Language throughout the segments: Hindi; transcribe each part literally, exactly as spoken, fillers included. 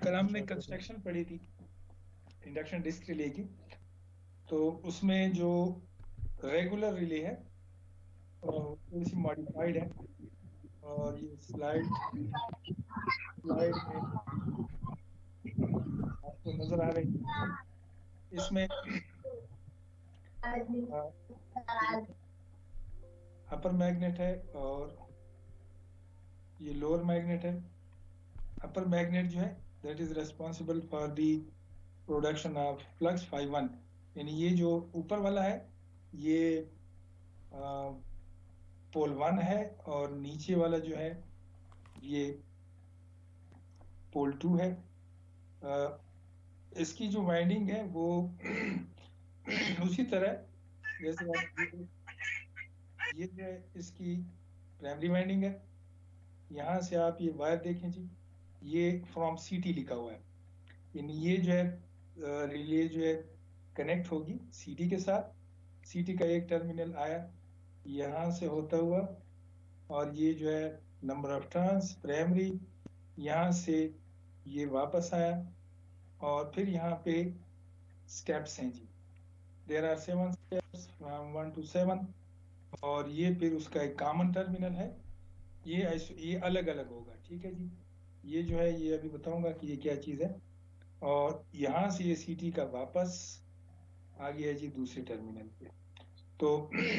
कल हमने कंस्ट्रक्शन पढ़ी थी इंडक्शन डिस्क रिले की। तो उसमें जो रेगुलर रिले है थोड़ी सी मॉडिफाइड है। और ये स्लाइड स्लाइड में आपको नजर आ रही है। इसमें अपर मैग्नेट है और ये लोअर मैग्नेट है। अपर मैग्नेट जो है that is responsible for the production of flux five one, यानी ये जो ऊपर वाला है ये पोल वन है और नीचे वाला जो है ये पोल टू है। आ, इसकी जो वाइंडिंग है वो उसी तरह जैसे आप ये, ये जो है इसकी प्राइमरी वाइंडिंग है। यहाँ से आप ये वायर देखें जी, ये फ्रॉम सीटी लिखा हुआ है, यानी ये जो है रिले जो है कनेक्ट होगी सीटी के साथ। सीटी का एक टर्मिनल आया यहाँ से होता हुआ और ये जो है नंबर ऑफ टर्न्स प्राइमरी, यहाँ से ये वापस आया और फिर यहाँ पे स्टेप्स हैं जी। There are seven steps from one to seven. और ये फिर उसका एक कॉमन टर्मिनल है। ये ऐसे ये अलग अलग होगा, ठीक है जी। ये जो है ये अभी बताऊंगा कि ये क्या चीज़ है। और यहाँ से ये सीटी का वापस आ गया जी दूसरे टर्मिनल पे। तो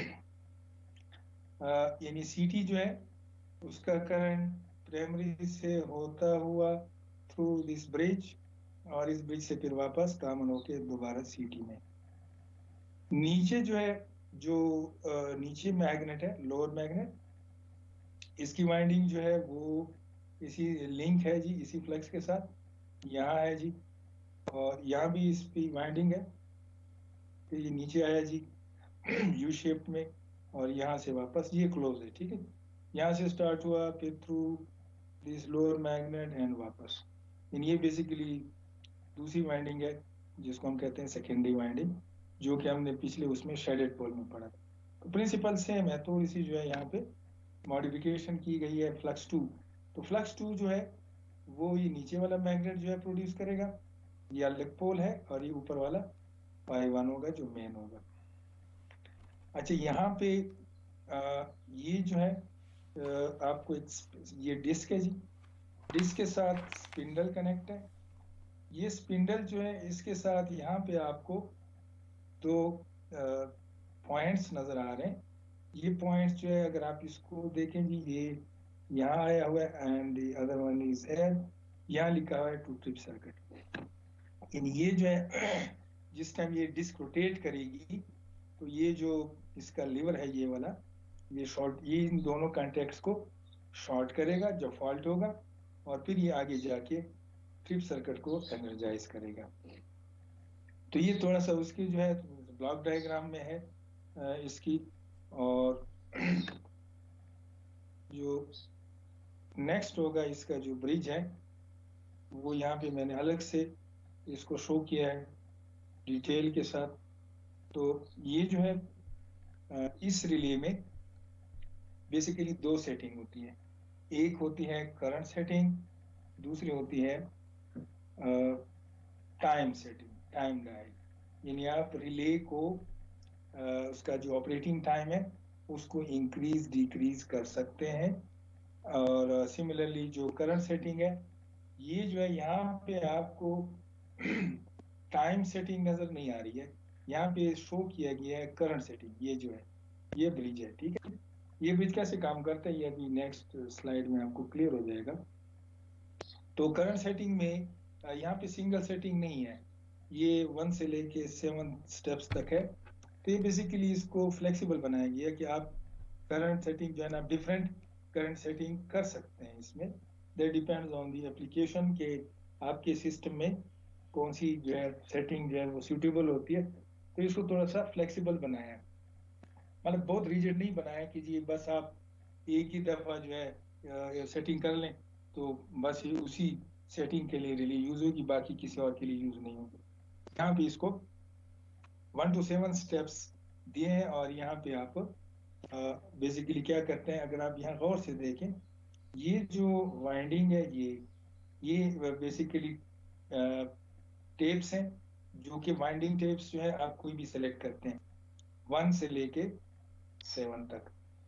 यानी सीटी जो है उसका करंट प्राइमरी से होता हुआ थ्रू दिस ब्रिज और इस ब्रिज से फिर वापस कॉमन होके दोबारा सीटी में। नीचे जो है जो आ, नीचे मैग्नेट है लोअर मैग्नेट, इसकी वाइंडिंग जो है वो इसी लिंक है जी इसी फ्लक्स के साथ। यहाँ है जी और यहाँ भी इस पे वाइंडिंग है। तो ये नीचे आया जी यू शेप में और यहाँ से वापस ये क्लोज है, ठीक है। यहाँ से स्टार्ट हुआ फिर through this lower magnet and वापस। इन ये बेसिकली दूसरी वाइंडिंग है जिसको हम कहते हैं सेकेंडरी वाइंडिंग, जो कि हमने पिछले उसमें शेडेड पोल में पढ़ा। तो प्रिंसिपल सेम है, तो इसी जो है यहाँ पे मॉडिफिकेशन की गई है फ्लक्स टू। तो फ्लक्स टू जो है वो ये नीचे वाला मैग्नेट जो है प्रोड्यूस करेगा, ये अलग पोल है, और ये ऊपर वाला पाई वन होगा जो मेन होगा। अच्छा यहाँ पे आ, ये जो है आ, आपको एक ये डिस्क है जी, डिस्क के साथ स्पिंडल कनेक्ट है। ये स्पिंडल जो है इसके साथ यहाँ पे आपको दो पॉइंट्स नजर आ रहे हैं। ये पॉइंट्स जो है अगर आप इसको देखें जी, ये यहाँ आया हुआ है and the other one is air, यहाँ लिखा हुआ है टू ट्रिप सर्किट। इन ये जो है जिस टाइम ये डिस्क रोटेट करेगी तो ये जो इसका लीवर है ये वाला, ये शॉर्ट, ये इन दोनों कॉन्टेक्ट्स को शॉर्ट करेगा जब फॉल्ट होगा, और फिर ये आगे जाके ट्रिप सर्किट को एनर्जाइज करेगा। तो ये थोड़ा सा उसकी जो है ब्लॉक डायग्राम में है इसकी। और जो नेक्स्ट होगा इसका जो ब्रिज है वो यहाँ पे मैंने अलग से इसको शो किया है डिटेल के साथ। तो ये जो है इस रिले में बेसिकली दो सेटिंग होती है। एक होती है करंट सेटिंग, दूसरी होती है टाइम सेटिंग, टाइम डायल। यानी आप रिले को आ, उसका जो ऑपरेटिंग टाइम है उसको इंक्रीज डिक्रीज कर सकते हैं। और सिमिलरली जो करंट सेटिंग है ये जो है यहाँ पे आपको टाइम सेटिंग नजर नहीं आ रही है, यहाँ पे शो किया गया है करंट सेटिंग। ये जो है ये ब्रिज है, ठीक है। ये ब्रिज कैसे काम करता है ये अभी नेक्स्ट स्लाइड में आपको क्लियर हो जाएगा। तो करंट सेटिंग में यहाँ पे सिंगल सेटिंग नहीं है, ये वन से लेके सेवन स्टेप्स तक है। तो ये बेसिकली इसको फ्लेक्सिबल बनाया गया है कि आप करंट सेटिंग जो है ना डिफरेंट करंट सेटिंग कर सकते हैं इसमें। That depends on the application के आपके सिस्टम में कौन सी जो है सेटिंग जो है वो सूटेबल होती है। तो इसको थोड़ा सा फ्लेक्सिबल बनाया है, मतलब बहुत रिजिड नहीं बनाया कि जी बस आप एक ही दफा जो है सेटिंग कर लें तो बस ये उसी सेटिंग के लिए रिली यूज होगी, बाकी किसी और के लिए यूज नहीं होगी। यहाँ पे इसको वन टू सेवन स्टेप्स दिए हैं और यहाँ पे आप बेसिकली क्या करते हैं, अगर आप यहाँ गौर से देखें ये जो वाइंडिंग है ये ये बेसिकली टेप्स हैं जो कि वाइंडिंग टेप्स जो है आप कोई भी सिलेक्ट करते हैं वन से लेके सेवन तक।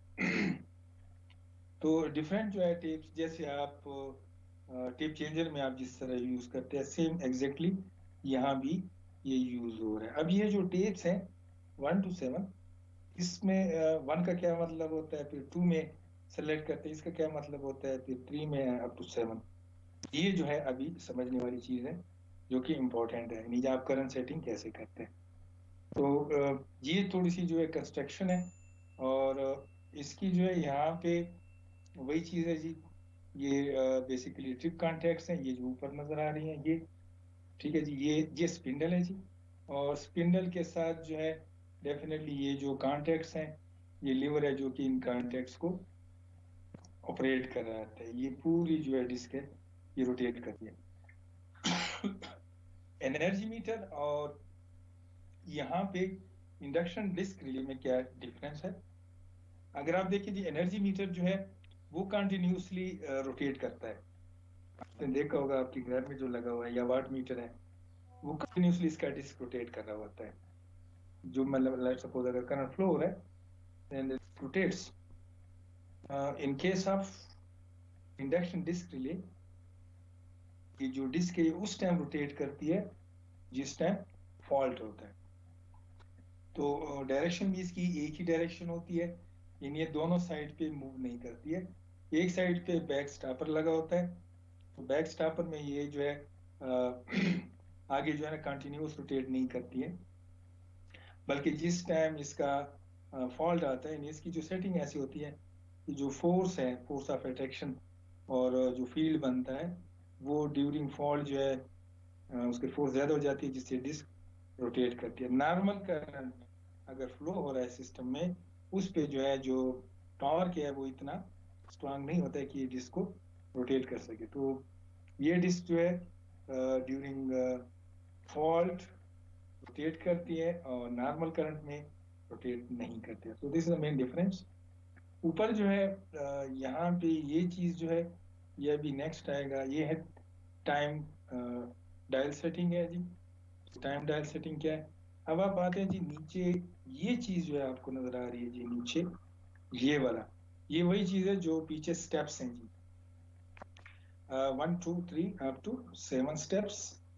तो डिफरेंट जो है टेप्स, जैसे आप टेप चेंजर में आप जिस तरह यूज करते हैं सेम एग्जैक्टली यहाँ भी ये यूज हो रहा है। अब ये जो टेप्स हैं वन टू सेवन, इसमें वन का क्या मतलब होता है, फिर टू में सेलेक्ट करते हैं इसका क्या मतलब होता है, फिर थ्री में अप टू सेवन। ये जो है अभी समझने वाली चीज है जो कि इम्पोर्टेंट है, यानी आप करंट सेटिंग कैसे करते हैं। तो ये थोड़ी सी जो है कंस्ट्रक्शन है, और इसकी जो है यहाँ पे वही चीज है जी, ये बेसिकली ट्रिप कॉन्टैक्ट्स हैं, ये जो ऊपर नजर आ रही हैं ये, ठीक है जी। ये ये स्पिंडल है जी, और स्पिंडल के साथ जो है डेफिनेटली ये जो कॉन्टैक्ट्स हैं, ये लीवर है जो कि इन कॉन्टैक्ट्स को ऑपरेट कर रहा है। ये पूरी जो है डिस्क है ये रोटेट करती है। एनर्जी मीटर और यहाँ पे इंडक्शन डिस्क रिले में क्या डिफरेंस है, अगर आप देखिए जी एनर्जी मीटर जो है वो कंटिन्यूसली रोटेट करता है। आपने देखा होगा आपके घर में जो लगा हुआ है या वाट मीटर है, वो कंटिन्यूसली इसका डिस्क रोटेट कर रहा होता है। जो मतलब लेट्स सपोज अगर करंट फ्लो हो रहा है then it rotates. In case of induction disc relay, ये जो डिस्क है उस टाइम रोटेट करती है जिस टाइम फॉल्ट होता है। तो डायरेक्शन भी इसकी एक ही डायरेक्शन होती है, यानी ये दोनों साइड पे मूव नहीं करती है। एक साइड पे बैक स्टॉपर लगा होता है, तो बैक स्टॉपर में ये जो है आ, आगे जो है ना कंटिन्यूस रोटेट नहीं करती है, बल्कि जिस टाइम इसका फॉल्ट आता है, इसकी जो सेटिंग ऐसी होती है कि जो फोर्स है, फोर्स ऑफ अट्रैक्शन और जो फील्ड बनता है, वो ड्यूरिंग फॉल्ट जो है उसकी फोर्स ज्यादा हो जाती है, जिससे डिस्क रोटेट करती है। नॉर्मल करंट अगर फ्लो हो रहा है सिस्टम में, उस पे जो है जो टॉर्क है वो इतना स्ट्रांग नहीं होता है कि ये डिस्क को रोटेट कर सके। तो ये डिस्क जो है ड्यूरिंग फॉल्ट रोटेट करती है और नॉर्मल करंट में रोटेट नहीं करती है। तो this is the main difference. ऊपर जो है uh, यहाँ पे ये चीज जो है ये अभी नेक्स्ट आएगा, ये है टाइम डायल सेटिंग है जी। टाइम डायल सेटिंग क्या है, अब आप आते हैं जी नीचे, ये चीज जो है आपको नजर आ रही है जी नीचे, ये वाला, ये वही चीज है जो पीछे स्टेप्स हैं जी, one two three up to seven steps.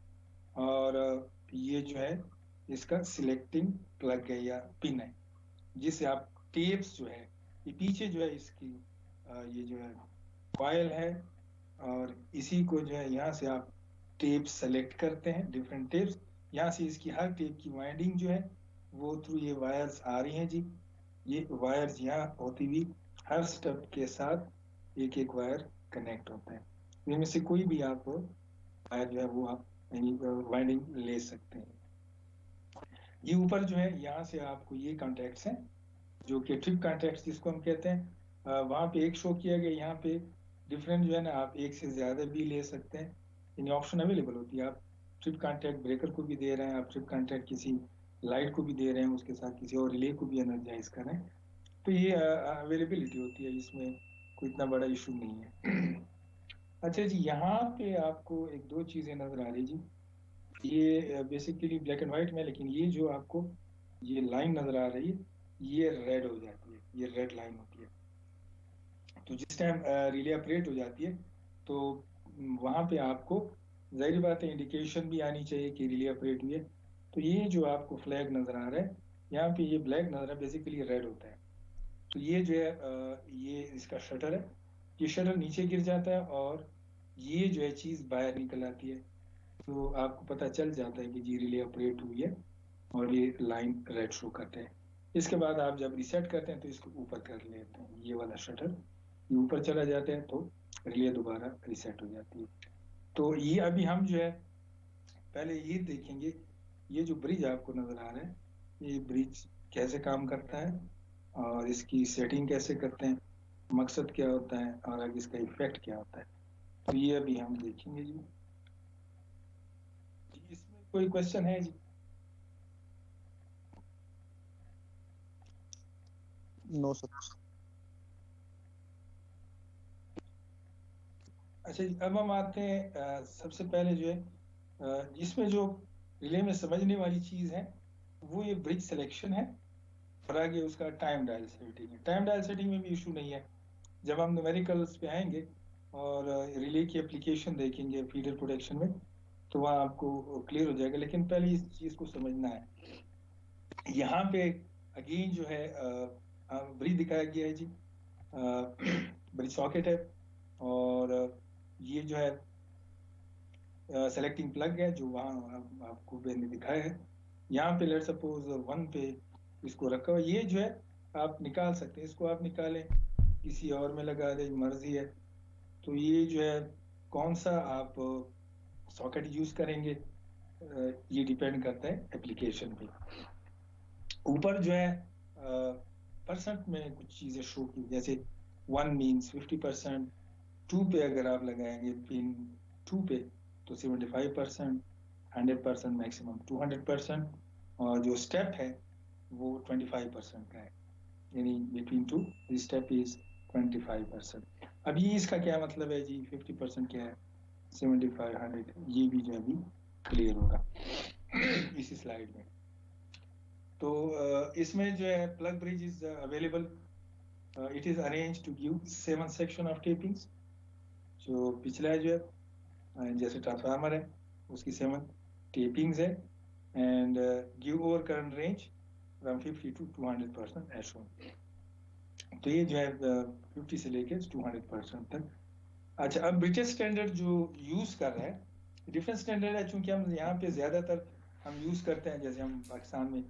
और uh, ये जो है इसका सिलेक्टिंग प्लग है या पिन है, जिससे आप टेप्स जो है ये पीछे जो है इसकी uh, ये जो है कॉइल है, और इसी को जो है यहाँ से आप टेप सेलेक्ट करते हैं, डिफरेंट टेप्स। यहाँ से इसकी हर टेप की वाइंडिंग जो है वो थ्रू ये वायर्स आ रही हैं जी। ये वायर्स यहाँ होती हुई हर स्टेप के साथ एक एक वायर कनेक्ट होता है, इनमें से कोई भी आप वायर जो है वो आप वाइंडिंग ले सकते हैं। ये ऊपर जो है यहाँ से आपको ये कॉन्टैक्ट्स हैं जो कि ट्रिप कॉन्टैक्ट्स जिसको हम कहते हैं, वहाँ पे एक शो किया गया, यहाँ पे डिफरेंट जो है ना आप एक से ज्यादा भी ले सकते हैं, इन ऑप्शन अवेलेबल होती है। आप ट्रिप कॉन्टैक्ट ब्रेकर को भी दे रहे हैं, आप ट्रिप कॉन्टैक्ट किसी लाइट को भी दे रहे हैं, उसके साथ किसी और रिले को भी एनर्जाइज कर रहे हैं, तो ये अवेलेबिलिटी होती है, इसमें कोई इतना बड़ा इशू नहीं है। अच्छा जी, यहाँ पे आपको एक दो चीजें नजर आ रही जी, ये बेसिकली ब्लैक एंड व्हाइट में, लेकिन ये जो आपको ये लाइन नजर आ रही है ये रेड हो जाती है, ये रेड लाइन होती है। तो जिस टाइम रिले ऑपरेट हो जाती है तो वहां पे आपको जाहिर बात है इंडिकेशन भी आनी चाहिए कि रिले ऑपरेट हुई है। तो ये जो आपको फ्लैग नजर आ रहा है यहाँ पे, ये ब्लैक नजर है, बेसिकली रेड होता है। तो ये जो है ये इसका शटर है, ये शटर नीचे गिर जाता है और ये जो है चीज बाहर निकल आती है, तो आपको पता चल जाता है कि जी रिले ऑपरेट हुई है और ये लाइन रेड शो करते हैं। इसके बाद आप जब रिसेट करते हैं तो इसको ऊपर कर लेते हैं, ये वाला शटर ये ऊपर चला जाता है तो रिले दोबारा रिसेट हो जाती है। तो ये अभी हम जो है पहले ये देखेंगे, ये जो ब्रिज आपको नजर आ रहा है ये ब्रिज कैसे काम करता है और इसकी सेटिंग कैसे करते हैं, मकसद क्या होता है और आगे इसका इफेक्ट क्या होता है, तो ये अभी हम देखेंगे जी। इसमें कोई क्वेश्चन है जी? No sir. अच्छा जी, अब हम आते हैं सबसे पहले जो है इसमें जो रिले में समझने वाली चीज है वो ये ब्रिज सिलेक्शन है और आगे उसका टाइम डायल सेटिंग है। टाइम डायल सेटिंग में भी इशू नहीं है। जब हम न्यूमेरिकल्स पे आएंगे और रिले की एप्लीकेशन देखेंगे फीडर प्रोटेक्शन में तो वहाँ आपको क्लियर हो जाएगा, लेकिन पहले इस चीज को समझना है। यहाँ पे अगेन जो है ब्रिज दिखाया गया है जी, ब्रिज सॉकेट है और ये जो है सेलेक्टिंग प्लग है जो वहाँ आपको मैंने दिखाया है। यहाँ पे लेट सपोज वन पे इसको रखा हुआ, ये जो है आप निकाल सकते हैं, इसको आप निकालें किसी और में लगा दें, मर्जी है। तो ये जो है कौन सा आप सॉकेट यूज करेंगे ये डिपेंड करता है एप्लीकेशन पे। ऊपर जो है परसेंट में कुछ चीजें शो की, जैसे one means fifty percent, two पे अगर आप लगाएंगे पिन टू पे तो seventy five percent, hundred percent maximum two hundred percent, और जो स्टेप है वो ट्वेंटी फाइव परसेंट का है, यानी between two step is twenty five percent. अभी इसका क्या मतलब है जी, फिफ्टी परसेंट क्या है, सेवेंटी फाइव, हंड्रेड, ये भी जो है अभी क्लियर होगा इसी स्लाइड में। तो इसमें जो है plug bridge is available, it is arrange to give seven section of tappings. जो पिछला है जो है जैसे ट्रांसफार्मर है उसकी सेवन टेपिंग्स है and give over current range from fifty to two hundred percent as shown. तो ये जो है फिफ्टी से लेके टू हंड्रेड परसेंट तक। अच्छा, अब ब्रिटिश स्टैंडर्ड जो यूज कर रहा है डिफरेंट स्टैंडर्ड है, चूंकि हम यहाँ पे ज्यादातर हम यूज करते हैं, जैसे हम पाकिस्तान में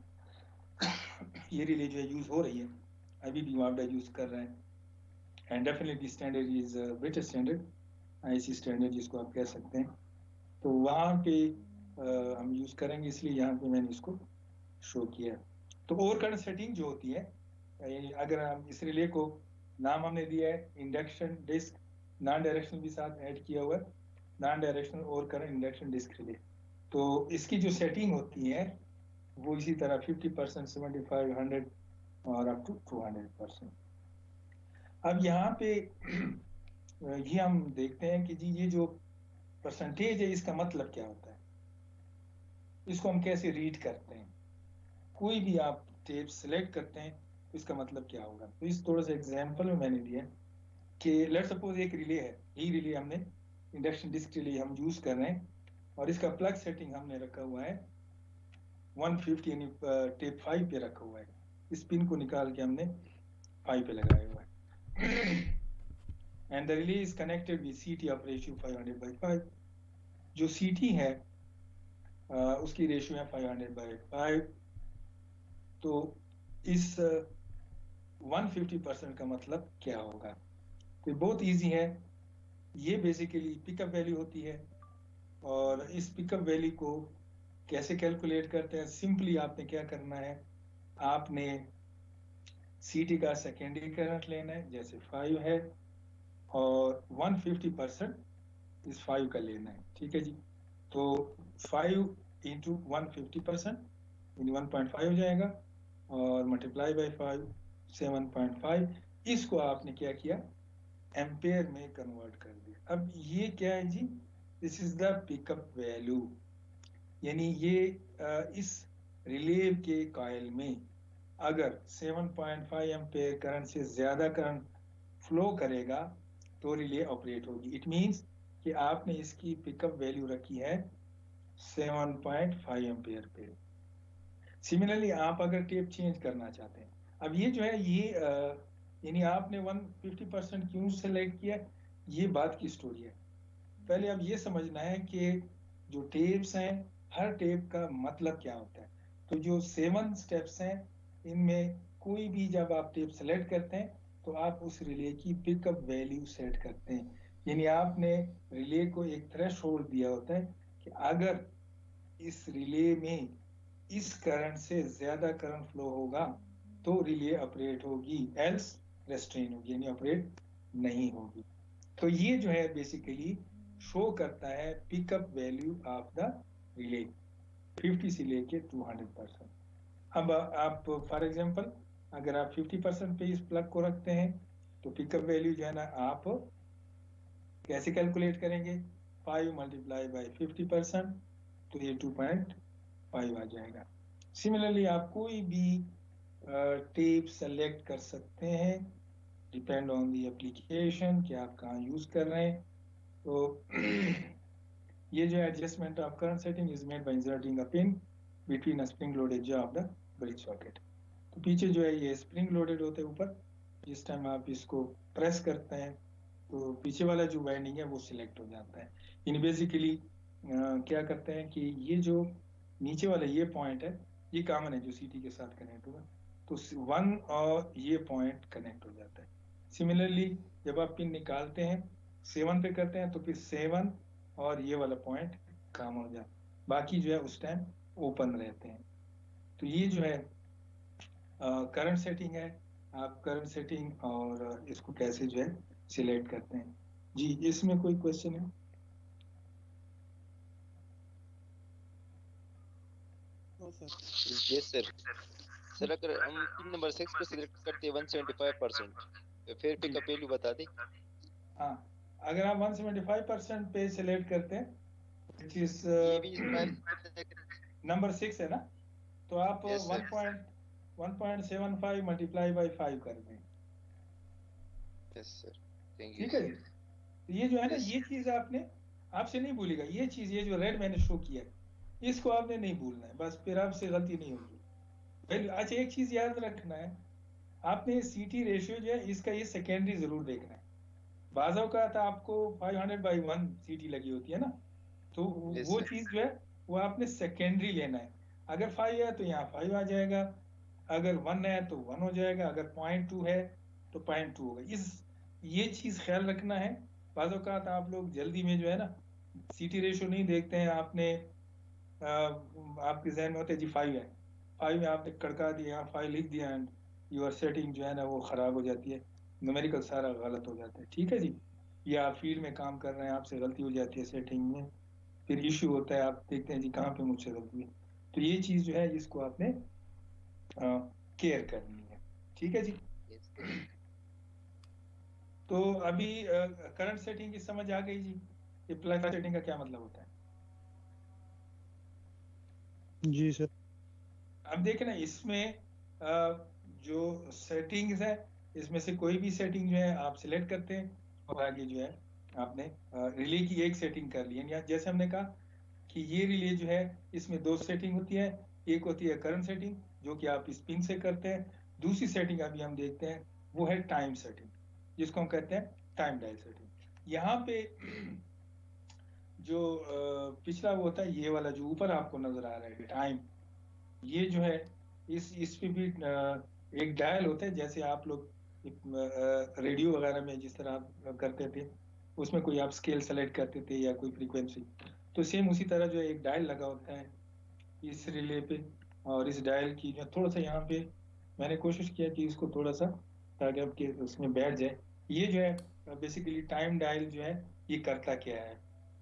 ये रिले जो है यूज हो रही है, अभी भी वापडा यूज कर रहा है, and definitely standard is British standard, IC standard जिसको आप कह सकते हैं। तो वहाँ पे आ, हम यूज करेंगे, इसलिए यहाँ पे मैंने इसको शो किया है। तो ओवर करंट सेटिंग जो होती है, यानी अगर हम इस रिले को नाम हमने दिया है इंडक्शन डिस्क, नॉन डायरेक्शनल भी साथ ऐड किया हुआ है, non directional over current induction disc relay. तो इसकी जो सेटिंग होती है वो इसी तरह fifty percent, seventy five, hundred और up to two hundred percent. अब यहाँ पे ये हम देखते हैं कि जी ये जो परसेंटेज है इसका मतलब क्या होता है, इसको हम कैसे रीड करते हैं। कोई भी आप टेप सिलेक्ट करते हैं तो इसका मतलब क्या होगा। तो इस थोड़ा सा एग्जांपल में मैंने दिया कि लेट्स सपोज एक रिले है, ये रिले हमने इंडक्शन डिस्क रिले हम यूज कर रहे हैं और इसका प्लग सेटिंग हमने रखा हुआ है वन फिफ्टी, यानी टेप फाइव पे रखा हुआ है। इस पिन को निकाल के हमने फाइव पे लगाया हुआ है and the relay is connected with CT of ratio five hundred by five. जो सीटी है uh, उसकी रेशियो है फाइव हंड्रेड बाई फाइव। तो इस वन फिफ्टी परसेंट का मतलब क्या होगा, तो बहुत इजी है। ये बेसिकली पिकअप वैल्यू होती है और इस पिकअप वैल्यू को कैसे कैलकुलेट करते हैं, सिंपली आपने क्या करना है, आपने सीटी का सेकेंडरी करंट लेना है जैसे फाइव है और वन फिफ्टी परसेंट इस फाइव का लेना है, ठीक है जी। तो five into one fifty percent यानी वन पॉइंट फाइव हो जाएगा और multiply by five, seven point five. इसको आपने क्या किया, एम्पेयर में कन्वर्ट कर दिया। अब ये क्या है जी, this is the pickup value, यानी ये इस रिले के कॉइल में अगर seven point five ampere current से ज्यादा करंट फ्लो करेगा तो रिले ऑपरेट होगी। इट मींस कि आपने इसकी पिकअप वैल्यू रखी है सेवन पॉइंट फाइव एम्पेयर पे। सिमिलरली आप अगर टेप चेंज करना चाहते हैं, अब ये जो है ये यानी आपने वन फिफ्टी परसेंट क्यों सेलेक्ट किया, ये बात की स्टोरी है। पहले अब ये समझना है कि जो टेप्स हैं हर टेप का मतलब क्या होता है। तो जो सेवन स्टेप्स हैं इनमें कोई भी जब आप टेप सेलेक्ट करते हैं तो आप उस रिले की पिकअप वैल्यू सेट करते हैं, यानी आपने रिले को एक थ्रेशोल्ड दिया होता है कि अगर इस रिले में इस करंट से ज्यादा करंट फ्लो होगा तो रिले ऑपरेट होगी, एल्स रेस्ट्रेन होगी यानी ऑपरेट नहीं होगी। तो ये जो है बेसिकली शो करता है pickup value of the relay fifty से लेके टू हंड्रेड परसेंट। अब आप फॉर एग्जांपल अगर आप फिफ्टी परसेंट पे इस प्लग को रखते हैं तो पिकअप वैल्यू जो है ना आप कैसे कैलकुलेट करेंगे, five multiply by fifty percent तो ये टू पॉइंट फाइव आ जाएगा। सिमिलरली आप कोई भी टेप सेलेक्ट कर सकते हैं, डिपेंड ऑन दी एप्लीकेशन कि आप कहाँ यूज कर रहे हैं। तो ये जो adjustment of current setting is made by inserting a pin between a spring loaded jaw of the bridge socket. तो पीछे जो है ये स्प्रिंग लोडेड होते हैं ऊपर, जिस टाइम आप इसको प्रेस करते हैं तो पीछे वाला जो वाइंडिंग है वो सिलेक्ट हो जाता है। इन बेसिकली क्या करते हैं कि ये जो नीचे वाला ये पॉइंट है ये कॉमन है जो सीटी के साथ कनेक्ट होगा, तो वन और ये पॉइंट कनेक्ट हो जाता है। सिमिलरली जब आप पिन निकालते हैं सेवन पे करते हैं तो फिर सेवन और ये वाला पॉइंट काम हो जाता है, बाकी जो है उस टाइम ओपन रहते हैं। तो ये जो है करंट सेटिंग है। आप करंट सेटिंग और इसको कैसे जो है सिलेक्ट करते हैं। जी इसमें कोई क्वेश्चन है? Yes sir. सर अगर हम पिन नंबर सिक्स पे सिलेक्ट करते हैं वन सेवेंटी फाइव परसेंट, फिर पिक अप वैल्यू बता दें। हाँ, अगर आप वन सेवेंटी फाइव परसेंट पे सिलेक्ट करते हैं which is ये भी नंबर सिक्स है ना, तो आप one point one point seven five multiply by five कर दें। Yes sir, thank you. ठीक है जी। तो ये जो है ना ये चीज आपने आपसे नहीं भूलेगा, ये चीज ये जो रेड मैंने शो किया है इसको आपने नहीं भूलना है, बस फिर आपसे गलती नहीं होगी। अच्छा एक चीज याद रखना है, आपने सीटी रेशियो जो है इसका ये सेकेंडरी जरूर देखना है। बाज़ों का था आपको फाइव हंड्रेड बाई वन सीटी लगी होती है ना, तो yes, वो चीज जो है वो आपने सेकेंडरी लेना है। अगर फाइव है तो यहाँ फाइव आ जाएगा, अगर वन है तो वन हो जाएगा, अगर पॉइंट टू है तो पॉइंट टू होगा। इस ये चीज ख्याल रखना है। बाज़ों का था आप लोग जल्दी में जो है ना सीटी रेशियो नहीं देखते हैं, आपने आ, आपके जहन में होते है जी फाइव है, फाइव में आपने कड़का दिया फाइव लिख दिया एंड यूर सेटिंग जो है ना वो खराब हो जाती है, न्यूमेरिकल सारा गलत हो जाता है। ठीक है जी, या आप फील्ड में काम कर रहे हैं आपसे गलती हो जाती है सेटिंग में, फिर इश्यू होता है, आप देखते हैं जी कहाँ पे मुझसे गलती है। तो ये चीज जो है इसको आपने केयर करनी है। ठीक है जी। तो अभी करंट सेटिंग की समझ आ गई जी, ये प्लग सेटिंग का क्या मतलब होता है? जी सर। अब देखें ना इसमें आ, जो सेटिंग्स है इसमें से कोई भी सेटिंग जो है आप सिलेक्ट करते हैं और आगे जो है आपने रिले की एक सेटिंग कर ली है। जैसे हमने कहा कि ये रिले जो है इसमें दो सेटिंग होती है, एक होती है करंट सेटिंग जो कि आप इस पिन से करते हैं, दूसरी सेटिंग अभी हम देखते हैं वो है टाइम सेटिंग जिसको हम कहते हैं टाइम डायल सेटिंग। यहाँ पे जो पिछला वो होता है ये वाला जो ऊपर आपको नजर आ रहा है टाइम, ये जो है इस इस पे भी एक डायल होता है, जैसे आप लोग रेडियो वगैरह में जिस तरह आप करते थे उसमें कोई आप स्केल सेलेक्ट करते थे या कोई फ्रीक्वेंसी, तो सेम उसी तरह जो है एक डायल लगा होता है इस रिले पे। और इस डायल की जो थोड़ा सा यहाँ पे मैंने कोशिश किया कि इसको थोड़ा सा ताकि आपके उसमें बैठ जाए। ये जो है बेसिकली टाइम डायल जो है ये करता क्या है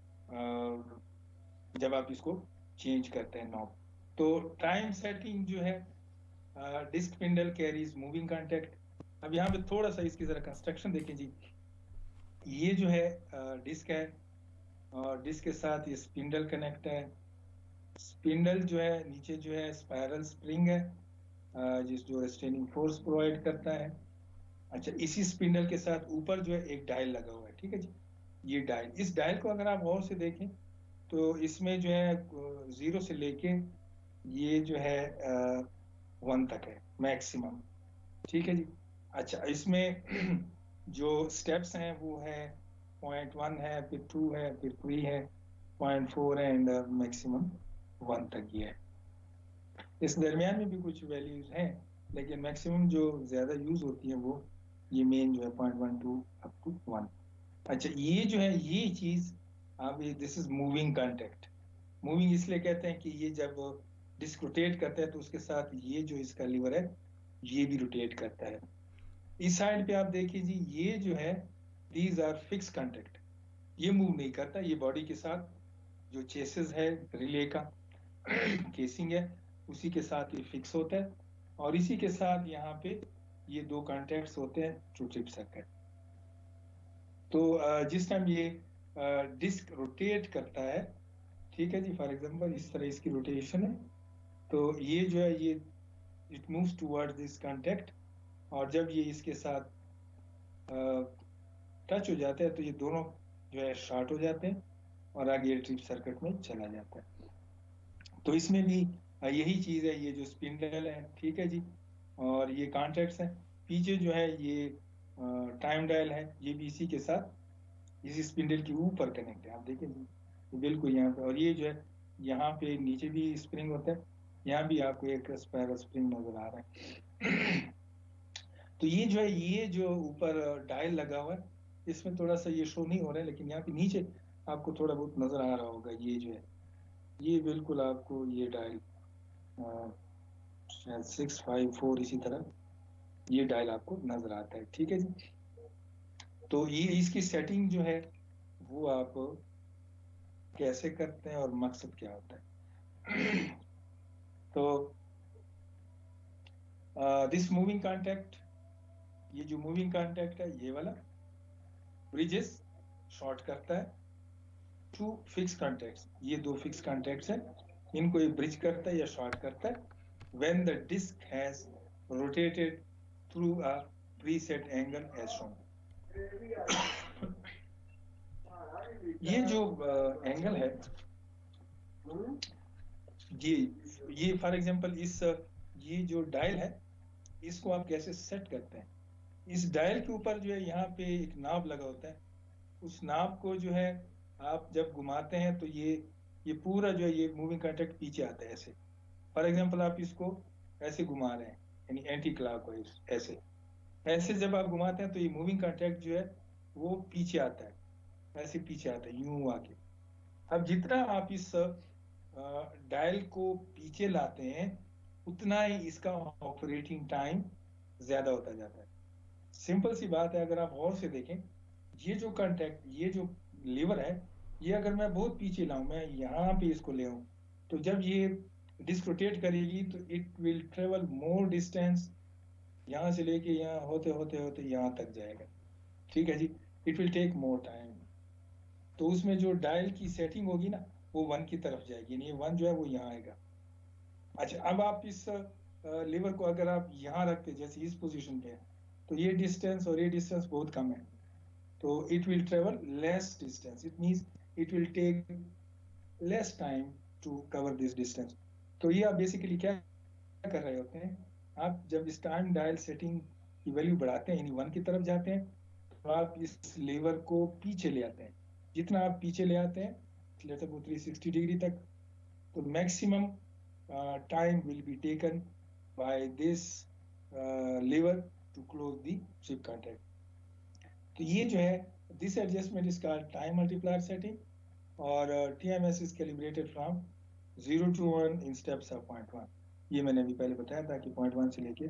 जब आप इसको चेंज करते हैं नॉब। तो टाइम सेटिंग जो है disc spindle carriage moving contact. अब यहाँ पे थोड़ा सा इसकी जरा कंस्ट्रक्शन देखें जी, ये जो है डिस्क है और डिस्क के साथ ये स्पिंडल कनेक्ट है। स्पिंडल जो है नीचे जो है स्पाइरल स्प्रिंग है जिस जो रिस्ट्रेनिंग फोर्स प्रोवाइड करता है। अच्छा इसी स्पिंडल के साथ ऊपर जो है एक डायल लगा हुआ है। ठीक है जी, ये डायल, इस डायल को अगर आप गौर से देखें तो इसमें जो है जीरो से लेके ये जो है वन तक है मैक्सिमम। ठीक है जी। अच्छा इसमें जो स्टेप्स हैं वो है पॉइंट वन है, फिर टू है, फिर थ्री है, पॉइंट फोर है एंड मैक्सिमम वन तक ये है। इस दरमियान में भी कुछ वैल्यूज हैं लेकिन मैक्सिमम जो ज्यादा यूज होती है वो ये मेन जो है point one two up to one. अच्छा ये जो है ये चीज आप this is moving contact. Moving इसलिए कहते हैं कि ये जब डिस्क रोटेट करता है तो उसके साथ ये जो इसका लीवर है ये भी रोटेट करता है। इस साइड पे आप देखिए जी ये जो है दीज आर फिक्स कांटेक्ट, ये मूव नहीं करता, ये बॉडी के साथ जो चेसेस है रिले का केसिंग है उसी के साथ ये फिक्स होता है और इसी के साथ यहाँ पे ये दो कांटेक्ट्स होते हैं जो चिपसक है। तो जिस टाइम ये डिस्क रोटेट करता है ठीक है जी, फॉर एग्जांपल इस तरह इसकी रोटेशन है, तो ये जो है ये it moves towards this contact, और जब ये इसके साथ टच हो जाते हैं तो ये दोनों जो है शॉर्ट हो जाते हैं और आगे ये ट्रिप सर्किट में चला जाता है। तो इसमें भी यही चीज है, ये जो स्पिंडल है, ठीक है जी, और ये कॉन्टैक्ट्स हैं। पीछे जो है ये टाइम डायल है, ये भी इसी के साथ इसी स्पिंडल के ऊपर कनेक्ट है, आप देखें जी, तो बिल्कुल यहाँ पे, और ये जो है यहाँ पे नीचे भी स्प्रिंग होता है, यहाँ भी आपको एक स्पाइरल स्प्रिंग नजर आ रहा है। तो ये जो है ये जो ऊपर डायल लगा हुआ है, इसमें थोड़ा सा ये शो नहीं हो रहा है, लेकिन यहाँ पे नीचे आपको थोड़ा बहुत नजर आ रहा होगा, ये जो है ये बिल्कुल आपको ये डायल सिक्स फाइव फोर इसी तरह ये डायल आपको नजर आता है, ठीक है जी। तो ये इसकी सेटिंग जो है वो आप कैसे करते हैं और मकसद क्या होता है। तो दिस मूविंग कॉन्टैक्ट, ये जो मूविंग कॉन्टैक्ट है ये वाला ब्रिजेस शॉर्ट करता है टू फिक्स कॉन्टैक्ट्स, ये दो फिक्स कॉन्टैक्ट्स हैं, इनको ये ब्रिज करता है या शॉर्ट करता है when the disc has rotated through a preset angle as shown. ये जो एंगल uh, है ये ये फॉर एग्जांपल इस ये जो डायल है इसको आप कैसे सेट करते हैं, इस डायल के ऊपर जो है यहाँ पे एक नाब लगा होता है, उस नाब को जो है आप जब घुमाते हैं तो ये ये पूरा जो है ये मूविंग कॉन्टैक्ट पीछे आता है ऐसे। फॉर एग्जांपल आप इसको ऐसे घुमा रहे हैं यानी एंटी क्लॉकवाइज, ऐसे ऐसे जब आप घुमाते हैं तो ये मूविंग कॉन्टैक्ट जो है वो पीछे आता है, ऐसे पीछे आता है यूं आके। अब जितना आप इस डायल को पीछे लाते हैं उतना ही इसका ऑपरेटिंग टाइम ज्यादा होता जाता है। सिंपल सी बात है, अगर आप गौर से देखें ये जो कॉन्टैक्ट ये जो लीवर है ये अगर मैं बहुत पीछे लाऊं, मैं यहाँ पे इसको ले आऊं, तो जब ये डिस्क रोटेट करेगी तो it will travel more distance, यहाँ से लेके यहाँ होते होते होते यहाँ तक जाएगा, ठीक है जी, it will take more time. तो उसमें जो डायल की सेटिंग होगी ना वो वन की तरफ जाएगी, यानी वन जो है वो यहाँ आएगा। अच्छा, अब आप इस लीवर को अगर आप यहाँ रखते जैसे इस पोजीशन पे है तो ये डिस्टेंस और ये डिस्टेंस बहुत कम है, तो it will travel less distance, it means it will take less time to cover this distance. तो ये आप बेसिकली क्या कर रहे होते हैं, आप जब इस टाइम डायल सेटिंग की वैल्यू बढ़ाते हैं यानी वन की तरफ जाते हैं तो आप इस लीवर को पीछे ले आते हैं, जितना आप पीछे ले आते हैं let's suppose three sixty degree तक, तो maximum time will be taken by this lever to close the trip contact. तो ये जो है this adjustment is called time multiplier setting, और TMS is calibrated from zero to one in steps of point one. ये मैंने अभी पहले बताया था कि पॉइंट वन से लेके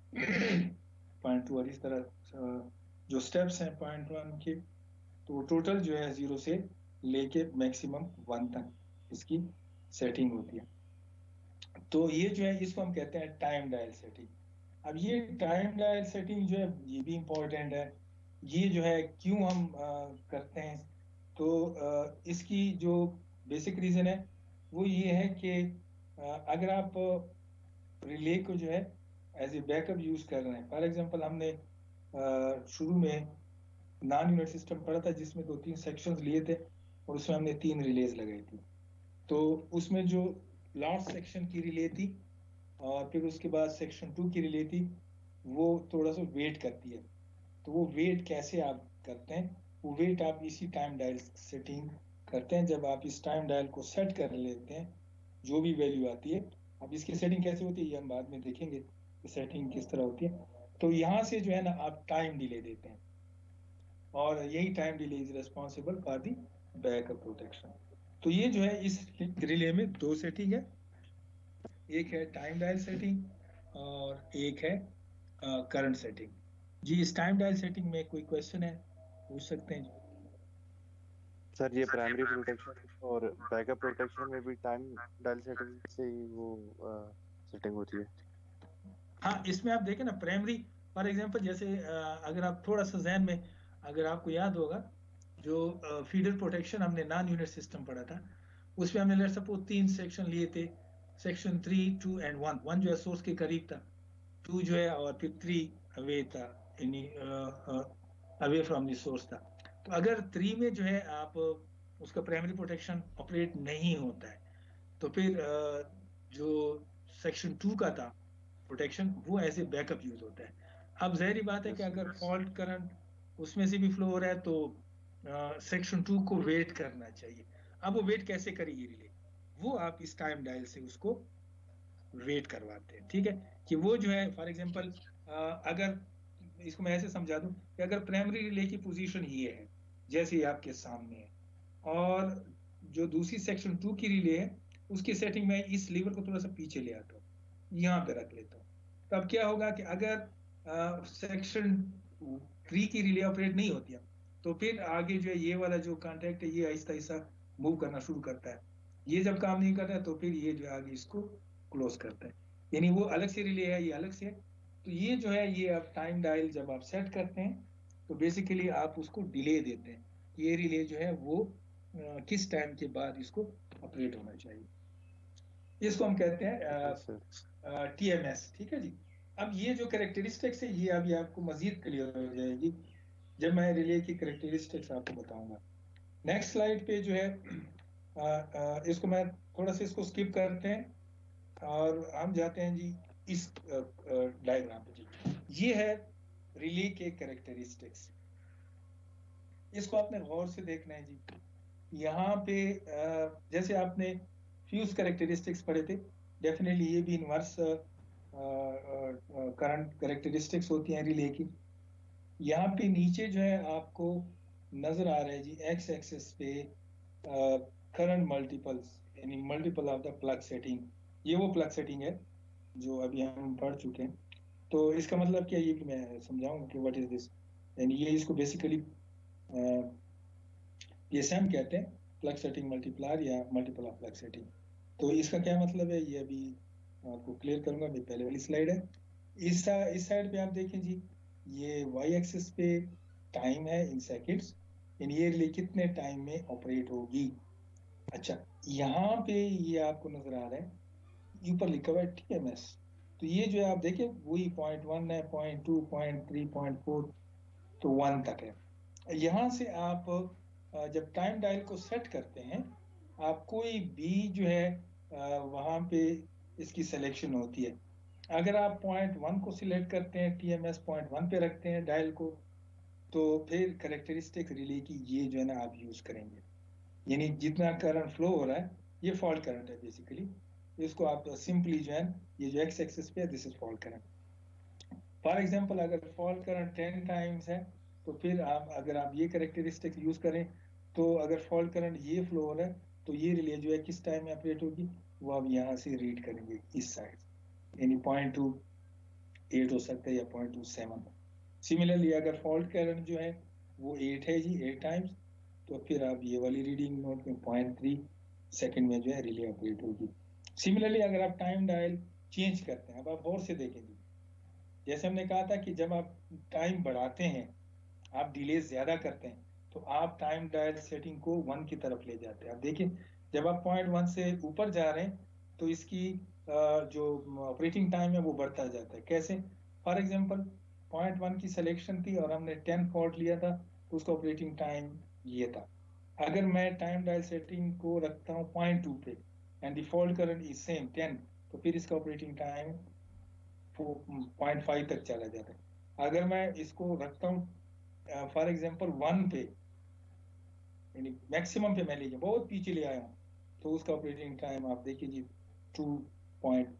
पॉइंट टू और इस तरह uh, जो स्टेप्स हैं पॉइंट वन के, तो टोटल जो है जीरो से लेके मैक्सिमम वन तक इसकी सेटिंग होती है। तो ये जो है इसको हम कहते हैं टाइम डायल सेटिंग। अब ये टाइम डायल सेटिंग जो है ये भी इम्पोर्टेंट है, ये जो है क्यों हम आ, करते हैं, तो आ, इसकी जो बेसिक रीजन है वो ये है कि अगर आप रिले को जो है एज ए बैकअप यूज कर रहे हैं, फॉर एग्जांपल हमने शुरू में नॉन यूनिट सिस्टम पढ़ा था जिसमें दो तीन सेक्शंस लिए थे और उसमें हमने तीन रिलेज लगाई थी, तो उसमें जो लास्ट सेक्शन की रिले थी और फिर उसके बाद सेक्शन टू की रिले थी वो थोड़ा सा वेट करती है, तो वो वेट कैसे आप करते हैं, वो वेट आप इसी टाइम डायल सेटिंग करते हैं। जब आप इस टाइम डायल को सेट कर लेते हैं जो भी वैल्यू आती है, अब इसकी सेटिंग कैसे होती है ये हम बाद में देखेंगे कि सेटिंग किस तरह होती है, तो यहाँ से जो है ना आप टाइम डिले देते हैं और यही time delay is responsible for the backup protection. तो ये जो है इस रिले में दो सेटिंग है, एक है टाइम डायल सेटिंग और एक है करंट सेटिंग। जी इस टाइम डायल सेटिंग में कोई क्वेश्चन है पूछ सकते हैं सर? ये प्राइमरी प्रोटेक्शन और बैकअप प्रोटेक्शन में भी टाइम डायल सेटिंग से ही वो सेटिंग होती है? हाँ, इसमें आप देखें ना प्राइमरी फॉर एग्जांपल जैसे आ, अगर आप थोड़ा सा जहन में अगर आपको याद होगा जो फीडर प्रोटेक्शन हमने नॉन यूनिट सिस्टम पढ़ा था उसमें हमने लेट सपोज तीन सेक्शन लिए थे, section three two and one. One जो है सोर्स के करीब था, टू जो है और फिर थ्री अवे था, यानी अवे फ्रॉम द सोर्स था। तो अगर थ्री में जो है आप उसका प्राइमरी प्रोटेक्शन ऑपरेट नहीं होता है, तो फिर uh, जो सेक्शन टू का था प्रोटेक्शन, वो ऐसे बैकअप यूज होता है। अब जहरी बात है कि अगर फॉल्ट करंट उसमें से भी फ्लो हो रहा है तो सेक्शन uh, टू को वेट करना चाहिए। अब वो वेट कैसे करेगी रिले, वो आप इस टाइम डायल से उसको वेट करवाते हैं, ठीक है। कि वो जो है फॉर एग्जांपल अगर इसको मैं ऐसे समझा दूं कि अगर प्राइमरी रिले की पोजीशन ये है जैसे आपके सामने है, और जो दूसरी सेक्शन टू की रिले है उसकी सेटिंग में इस लीवर को थोड़ा सा पीछे ले आता हूँ, यहाँ पे रख लेता हूँ। तब क्या होगा कि अगर सेक्शन थ्री की रिले ऑपरेट नहीं होती है तो फिर आगे जो है ये वाला जो कॉन्टैक्ट है ये आहिस्ता आहिस्ता मूव करना शुरू करता है। ये जब काम नहीं करता है तो फिर ये जो है आगे इसको क्लोज करता है, यानी वो अलग से रिले है, ये अलग से है। तो ये जो है ये आप टाइम डायल जब आप सेट करते हैं तो बेसिकली आप उसको डिले देते हैं, ये रिले जो है वो आ, किस टाइम के बाद इसको ऑपरेट होना चाहिए। इसको हम कहते हैं टी एम एस, ठीक है जी। अब ये जो कैरेक्टरिस्टिक्स है ये अभी आपको मजीद क्लियर हो जाएगी जब मैं रिले की कैरेक्टरिस्टिक्स आपको बताऊंगा। नेक्स्ट स्लाइड पे जो है आ, आ, इसको मैं थोड़ा सा इसको स्किप करते हैं और हम जाते हैं जी इस डायग्राम पे। जी ये है रिले के कैरेक्टरिस्टिक्स, इसको आपने गौर से देखना है जी। यहाँ पे जैसे आपने फ्यूज कैरेक्टरिस्टिक्स पढ़े थे, डेफिनेटली ये भी इनवर्स करंट कैरेक्टरिस्टिक्स होती हैं रिले की। यहाँ पे नीचे जो है आपको नजर आ रहा है जी एक्स एक्सिस पे करंट मल्टीपल्स, यानी multiple of the plug setting. ये वो प्लग सेटिंग है जो अभी हम पढ़ चुके हैं। तो इसका मतलब क्या, ये भी मैं समझाऊंगा कि व्हाट इज दिस। यानी ये इसको बेसिकली पीएसएम कहते हैं, प्लग सेटिंग मल्टीप्लायर या मल्टीपल ऑफ प्लग सेटिंग। तो इसका क्या मतलब है ये अभी आपको क्लियर करूंगा। ये पहले वाली स्लाइड है। इस इस साइड पे आप देखें जी, ये वाई एक्सिस पे टाइम है इन सेकंड्स, यानी ये रिले कितने टाइम में ऑपरेट होगी। अच्छा, यहाँ पे ये आपको नजर आ रहा है ऊपर लिखा हुआ है टीएमएस। तो ये जो है आप देखें वही पॉइंट वन है, point two, point three, point four, तो वन तक है। यहाँ से आप जब टाइम डायल को सेट करते हैं, आप कोई भी जो है वहाँ पे इसकी सिलेक्शन होती है। अगर आप पॉइंट वन को सिलेक्ट करते हैं, टीएमएस पॉइंट वन पे रखते हैं डायल को, तो फिर कैरेक्टरिस्टिक रिले की ये जो है ना आप यूज करेंगे। यानी जितना करंट फ्लो हो रहा है ये फॉल्ट करंट है बेसिकली। इसको आप सिंपली जो है ये जो एक्स एक्सिस पे this is fault current. For example अगर फॉल्ट करंट टेन टाइम्स है तो फिर आप अगर आप ये कैरेक्टरिस्टिक यूज करें तो अगर फॉल्ट करंट ये फ्लो हो रहा है तो ये रिले जो है किस टाइम में ऑपरेट होगी वो आप यहाँ से रीड करेंगे इस साइड, यानी पॉइंट टू एट हो सकता है या पॉइंट टू सेवन। सिमिलरली अगर फॉल्ट करंट जो है वो एट है जी, एट टाइम्स, तो फिर आप ये वाली रीडिंग नोट में पॉइंट थ्री सेकेंड में जो है रिले ऑपरेट होगी। सिमिलरली अगर आप टाइम डायल चेंज करते हैं, अब आप और से देखेंगे, जैसे हमने कहा था कि जब आप टाइम बढ़ाते हैं, आप डिले ज्यादा करते हैं, तो आप टाइम डायल सेटिंग को वन की तरफ ले जाते हैं। आप देखिए जब आप पॉइंट वन से ऊपर जा रहे हैं तो इसकी जो ऑपरेटिंग टाइम है वो बढ़ता जाता है। कैसे? फॉर एग्जांपल पॉइंट वन की सिलेक्शन थी और हमने टेन फॉल्ट लिया था तो उसका ऑपरेटिंग टाइम ये था। अगर मैं टाइम डायल सेटिंग को रखता हूँ पॉइंट टू पे and the fault current is same ten, तो फिर इसका ऑपरेटिंग टाइम पॉइंट फाइव तक चला जाता है। अगर मैं इसको रखता हूँ फॉर एग्जांपल वन पे, यानी मैक्सिमम पे मैं लीजिए बहुत पीछे ले आया हूँ, तो उसका ऑपरेटिंग टाइम आप देखिए जी टू पॉइंट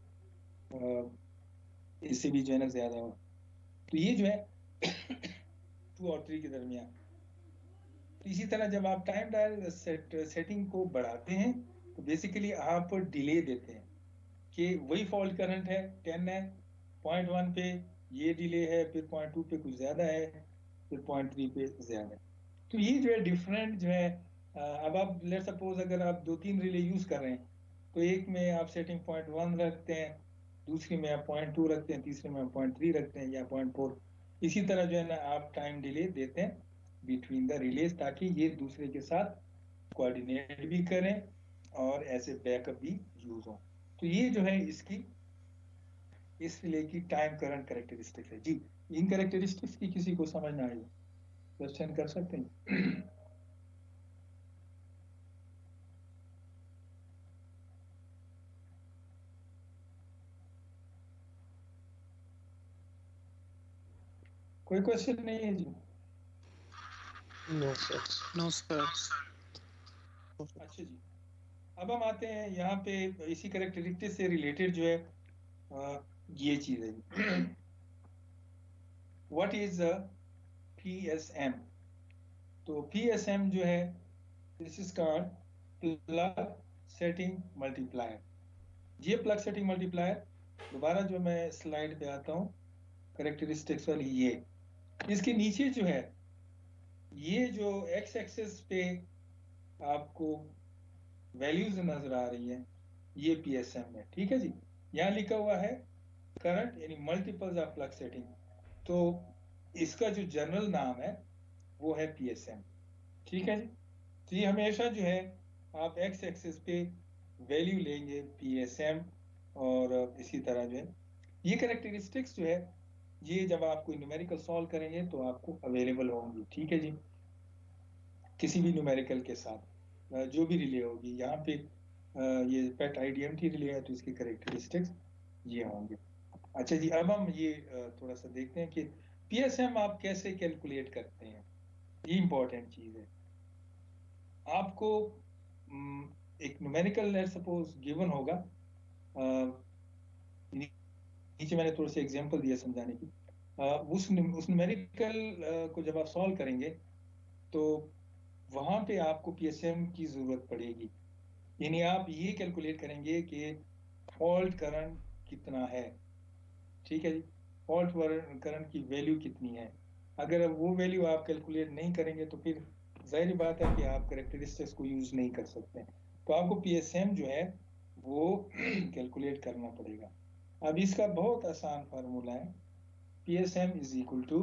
इससे भी जो है ना ज्यादा हो। तो ये जो है टू और थ्री के दरमियान। तो इसी तरह जब आप टाइम डायल सेट सेटिंग को बढ़ाते हैं तो बेसिकली आप डिले देते हैं कि वही फॉल्ट करंट है टेन है, पॉइंट वन पे ये डिले है, फिर पॉइंट टू पे कुछ ज्यादा है, फिर पॉइंट थ्री पे ज्यादा है। तो ये जो है डिफरेंट जो है, अब आप लेट सपोज अगर आप दो तीन रिले यूज कर रहे हैं तो एक में आप सेटिंग पॉइंट वन रखते हैं, दूसरी में आप पॉइंट टू रखते हैं, तीसरे में आप पॉइंट थ्री रखते हैं या पॉइंट फोर। इसी तरह जो है ना आप टाइम डिले देते हैं बिटवीन द रिलेज ताकि ये दूसरे के साथ कोऑर्डिनेट भी करें और ऐसे बैकअप भी यूज हो। तो ये जो है इसकी इस रिले की टाइम करंट कैरेक्टरिस्टिक है जी। इन कैरेक्टरिस्टिक्स की किसी को समझ ना आई क्वेश्चन कर सकते हैं। कोई क्वेश्चन नहीं है जी? No sir. No sir. अच्छा जी, अब हम आते हैं यहाँ पे इसी कैरेक्टरिस्टिक से रिलेटेड जो है आ, ये चीज है। What is P S M? तो पी एस एम जो है this is called plug setting multiplier. ये प्लग सेटिंग मल्टीप्लायर, दोबारा जो मैं स्लाइड पे आता हूँ कैरेक्टरिस्टिक्स वाली, ये इसके नीचे जो है ये जो एक्स एक्सिस पे आपको वैल्यूज नजर आ रही है ये पी एस एम है, ठीक है जी। यहाँ लिखा हुआ है करंट यानी मल्टीपल्स ऑफ प्लग सेटिंग, तो इसका जो जनरल नाम है वो है पी एस एम, ठीक है जी। तो ये हमेशा जो है आप एक्स एक्सिस पे वैल्यू लेंगे पी एस एम, और इसी तरह जो है ये कैरेक्टरिस्टिक्स जो है ये जब आप कोई न्यूमेरिकल सॉल्व करेंगे तो आपको अवेलेबल होंगी, ठीक है जी। किसी भी न्यूमेरिकल के साथ जो भी रिले होगी, यहाँ पे ये पेट I D M T relay है तो इसकी कैरेक्टरिस्टिक्स ये होंगे। अच्छा जी, अब हम ये थोड़ा सा देखते हैं कि पी एस एम आप कैसे कैलकुलेट करते हैं। ये इंपॉर्टेंट चीज है। आपको एक न्यूमेरिकल लेट सपोज गिवन होगा, नीचे मैंने थोड़ा सा एग्जांपल दिया समझाने की। उस उस न्यूमेरिकल को जब आप सॉल्व करेंगे तो वहां पे आपको पी एस एम की जरूरत पड़ेगी, यानी आप ये कैलकुलेट करेंगे कि फॉल्ट करंट कितना है, ठीक है जी। फॉल्ट करंट की वैल्यू कितनी है। अगर वो वैल्यू आप कैलकुलेट नहीं करेंगे तो फिर जाहिर बात है कि आप कैरेक्टरिस्टिक्स को यूज नहीं कर सकते, तो आपको पी एस एम जो है वो कैलकुलेट करना पड़ेगा। अब इसका बहुत आसान फार्मूला है, P S M is equal to,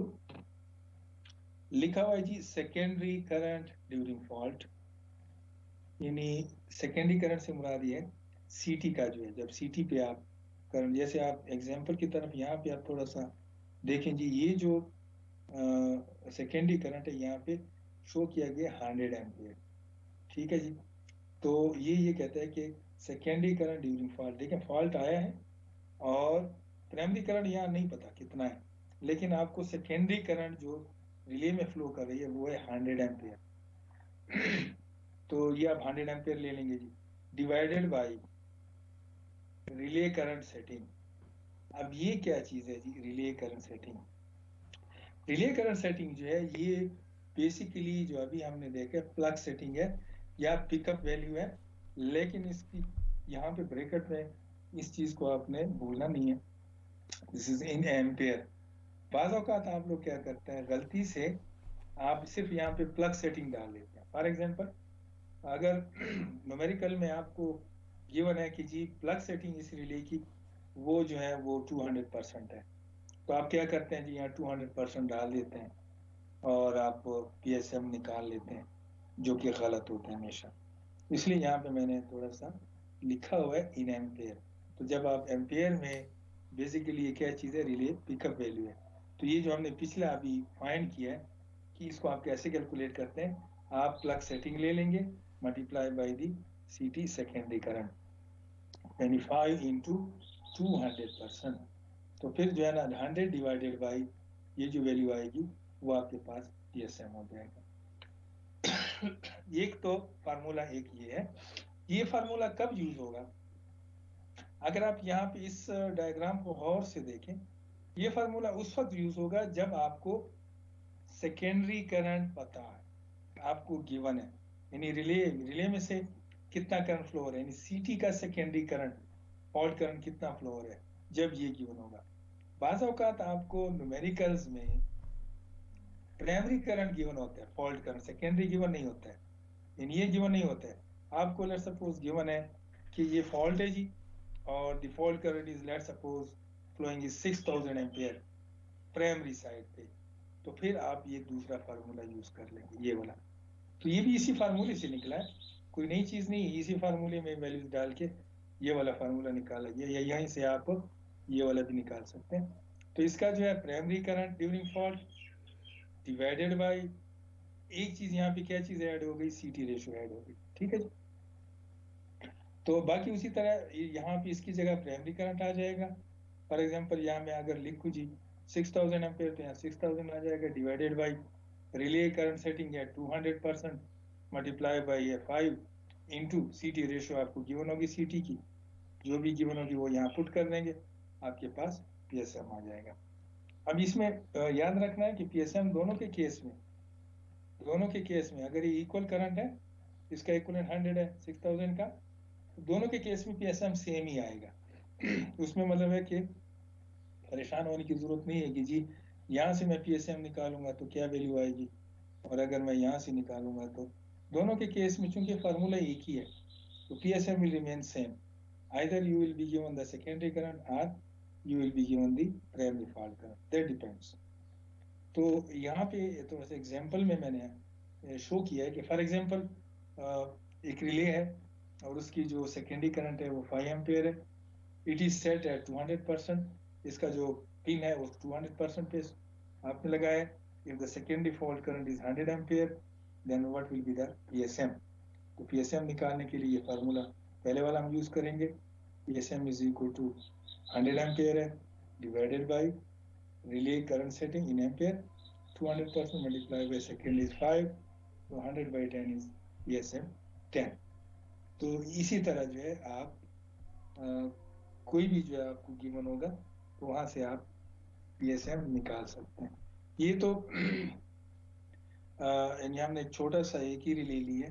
लिखा हुआ है जी सेकेंडरी करंट ड्यूरिंग फॉल्ट, यानी सेकेंडरी करंट से मुराद ये है सीटी का जो है, जब सीटी पे आप करंट, जैसे आप एग्जांपल की तरफ यहाँ पे आप थोड़ा सा देखें जी, ये जो सेकेंडरी करंट है यहाँ पे शो किया गया हंड्रेड एम्पियर, ठीक है जी। तो ये ये कहता है कि सेकेंडरी करंट ड्यूरिंग फॉल्ट, देखें फॉल्ट आया है और प्राइमरी करंट यहाँ नहीं पता कितना है, लेकिन आपको सेकेंडरी करंट जो रिले में फ्लो कर रही है वो है हंड्रेड एम्पियर। तो ये आप हंड्रेड एम्पियर ले लेंगे जी, divided by relay current setting. अब ये क्या चीज है जी relay current setting? Relay current setting जो है ये बेसिकली जो अभी हमने देखा प्लग सेटिंग है या पिकअप वैल्यू है, लेकिन इसकी यहाँ पे ब्रैकेट में इस चीज को आपने भूलना नहीं है, दिस इज इन एम्पियर। बाज़ औक़ात आप लोग क्या करते हैं गलती से आप सिर्फ यहाँ पे प्लग सेटिंग डाल लेते हैं। फॉर एग्जांपल अगर न्यूमेरिकल में आपको गिवन है कि जी प्लग सेटिंग इस रिले की वो जो है वो टू हंड्रेड परसेंट है, तो आप क्या करते हैं जी यहाँ टू हंड्रेड परसेंट डाल देते हैं और आप पी एस एम निकाल लेते हैं, जो कि गलत होता है हमेशा। इसलिए यहाँ पे मैंने थोड़ा सा लिखा हुआ है इन एम्पेयर। तो जब आप एम्पेयर में बेसिकली ये क्या चीज़ है रिले पिकअप वैल्यू है। तो ये जो हमने पिछला अभी फाइंड किया है कि इसको आप कैसे कैलकुलेट करते हैं, आप प्लग सेटिंग ले लेंगे multiply by the C T secondary current यानी five into two hundred percent, तो फिर जो है ना हंड्रेड डिवाइडेड बाई ये जो वैल्यू आएगी वो आपके पास पी एस एम हो जाएगा। एक तो फार्मूला एक ये है। ये फार्मूला कब यूज होगा? अगर आप यहाँ पे इस डायग्राम को गौर से देखें, ये फार्मूला उस वक्त यूज होगा जब आपको सेकेंडरी करंट पता है, आपको गिवन है, यानी रिले रिले में से कितना करंट फ्लो हो रहा है, यानी सीटी का सेकेंडरी करंट फॉल्ट करंट कितना फ्लो हो रहा है, जब ये गिवन होगा। बाज़ औक़ात आपको न्यूमेरिकल्स में प्राइमरी करंट गिवन होता है, फॉल्ट करंट सेकेंडरी गिवन नहीं होता है, यानी ये गिवन नहीं होता है। आपको लेट सपोज गिवन है कि ये फॉल्ट है जी और default current is let suppose flowing is six thousand ampere primary side पे, तो फिर आप ये दूसरा फार्मूला यूज कर लेंगे ये वाला। तो ये भी इसी फार्मूले से निकला है, कोई नई चीज नहीं है, इसी फार्मूले में वैल्यूज डाल के ये वाला फार्मूला निकाला गया, या यहीं से आप ये वाला भी निकाल सकते हैं। तो इसका जो है primary current during fault divided by, एक चीज यहाँ पे क्या चीज ऐड हो गई, सीटी रेशियो ऐड हो गई, ठीक है जी। तो बाकी उसी तरह यहाँ पे इसकी जगह प्राइमरी करंट आ जाएगा। फॉर एग्जांपल यहाँ मैं अगर लिखूँ जी सिक्स थाउजेंड एम्पेयर, तो यहाँ सिक्स थाउजेंड आ जाएगा divided by relay current setting है two hundred percent multiply by five into C T ratio आपको गिवन होगी, सी टी की जो भी गिवन होगी वो यहाँ पुट कर देंगे, आपके पास पी एस एम आ जाएगा। अब इसमें याद रखना है कि पी एस एम दोनों के केस में दोनों के केस में अगर ये इक्वल करंट है, इसका इक्वलेंट हंड्रेड है सिक्स थाउजेंड का, तो दोनों के केस में पी एस एम सेम ही आएगा। उसमें मतलब है कि परेशान होने की जरूरत नहीं है कि जी यहाँ से मैं पी एस एम निकालूंगा तो क्या वैल्यू आएगी, और अगर मैं यहाँ से निकालूंगा तो, दोनों के केस में चूंकि फार्मूला एक ही है तो P S M will remain same, either you will be given the secondary current और you will be given the primary fault current, that depends. तो यहाँ पे तो ऐसे एग्जांपल में मैंने शो किया है कि फॉर एग्जांपल एक रिले है और उसकी जो सेकेंडरी करंट है वो फाइव एम्पियर है, it is set at two hundred percent, इसका जो पिन है वो टू हंड्रेड परसेंट पे आपने लगाया। If the secondary fault current is hundred ampere then what will be the PSM. तो पीएसएम निकालने के लिए ये फार्मूला पहले वाला हम यूज करेंगे, PSM is equal to hundred ampere है divided by relay current setting in ampere, two hundred percent multiply by second is five, तो hundred by ten is PSM ten. तो इसी तरह जो है आप आ, कोई भी जो है आपको गिवन होगा तो वहां से आप पीएसएम निकाल सकते हैं। ये तो यानी हमने एक छोटा सा एक ही रिले लिए,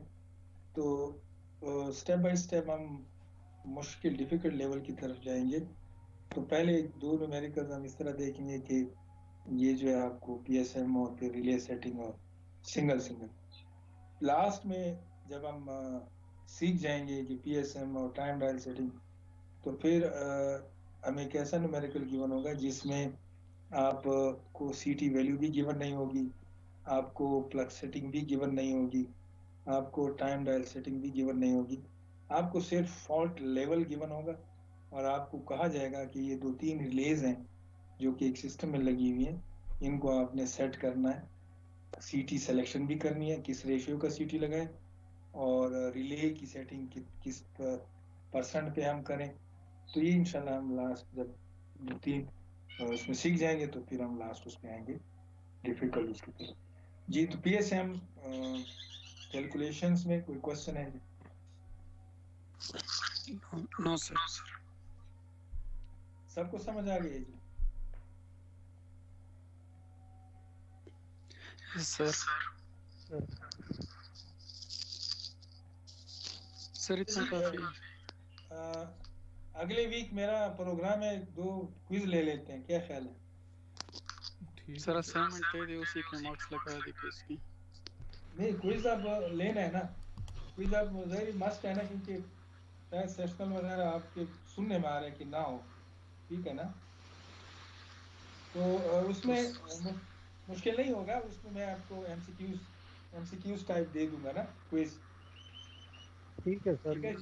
तो स्टेप बाय स्टेप हम मुश्किल डिफिकल्ट लेवल की तरफ जाएंगे। तो पहले दो न्यूमेरिकल्स हम इस तरह देखेंगे कि ये जो है आपको पीएसएम और फिर रिले सेटिंग और सिंगल सिंगल। लास्ट में जब हम आ, सीख जाएंगे कि पीएसएम और टाइम डायल सेटिंग, तो फिर आ, हमें एक ऐसा न्यूमेरिकल गिवन होगा जिसमें आपको सीटी वैल्यू भी गिवन नहीं होगी, आपको प्लग सेटिंग भी गिवन नहीं होगी, आपको टाइम डायल सेटिंग भी गिवन नहीं होगी, आपको सिर्फ फॉल्ट लेवल गिवन होगा और आपको कहा जाएगा कि ये दो तीन रिलेज हैं जो कि एक सिस्टम में लगी हुई हैं, इनको आपने सेट करना है, सीटी सिलेक्शन भी करनी है किस रेशियो का सीटी लगाए, और रिले की सेटिंग कि, किस परसेंट पे हम करें। तो ये इंशाल्लाह हम लास्ट जब दो तीन उसमें सीख जाएंगे तो फिर हम लास्ट उसमें आएंगे डिफिकल्ट उसकी तरफ जी। तो पीएसएम कैलकुलेशंस में कोई क्वेश्चन है जी? No sir. सबको समझ आ गई है जी? Yes sir. सर इतना काफी। अगले वीक मेरा प्रोग्राम है, दो क्विज ले लेते हैं, क्या ख्याल है? सर असाइनमेंट दे दे, उसी के मार्क्स लगा दे क्विज की। नहीं क्विज अब लेना है ना, क्विज अब वेरी मस्ट है ना, क्योंकि शायद सेशनल वगैरह आपके सुनने में आ रहे हैं कि ना हो, ठीक है ना? तो उसमें मुश्किल नहीं होगा, उसमें मैं आपको एमसीक्यूज एमसीक्यूज टाइप दे दूंगा ना क्विज। ठीक है सर। ठीक है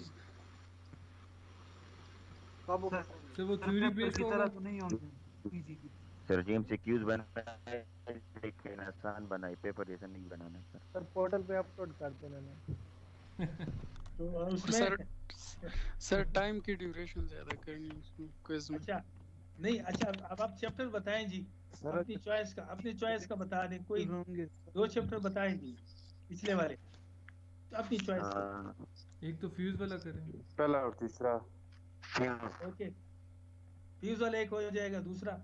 सर वो थ्योरी बेस्ड तरह तो नहीं होंगे इजी की सर, जी एमसीक्यूज बनाना है लेकिन आसान बनाए, पेपर जैसा नहीं बनाना सर। सर पोर्टल पे अपलोड कर देना ना। तो उसमें सर सर टाइम की ड्यूरेशन ज्यादा करनी है उसमें क्विज में। अच्छा नहीं, अच्छा अब आप चैप्टर बताएं जी, अपनी चॉइस का अपनी चॉइस का बता दें, कोई दो चैप्टर बताएं जी पिछले वाले, तो अपनी चॉइस का। एक तो फ्यूज वाला करें, पहला और तीसरा। ओके फ्यूज वाला एक हो जाएगा, दूसरा